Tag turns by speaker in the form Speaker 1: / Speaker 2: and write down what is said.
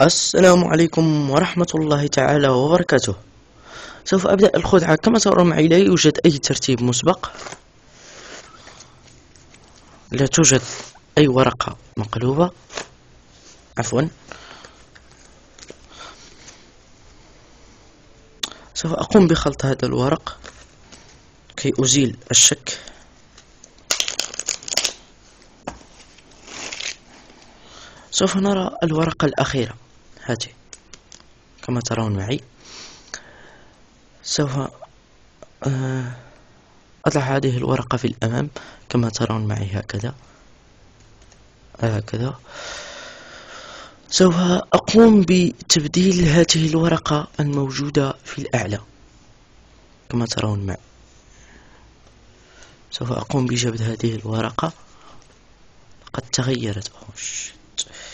Speaker 1: السلام عليكم ورحمة الله تعالى وبركاته. سوف أبدأ الخدعة. كما ترون معي لا يوجد أي ترتيب مسبق، لا توجد أي ورقة مقلوبة، عفوا. سوف أقوم بخلط هذا الورق كي أزيل الشك. سوف نرى الورقة الأخيرة هذه كما ترون معي. سوف أضع هذه الورقة في الأمام كما ترون معي، هكذا. سوف أقوم بتبديل هذه الورقة الموجودة في الأعلى كما ترون معي. سوف أقوم بجبد هذه الورقة، قد تغيرت.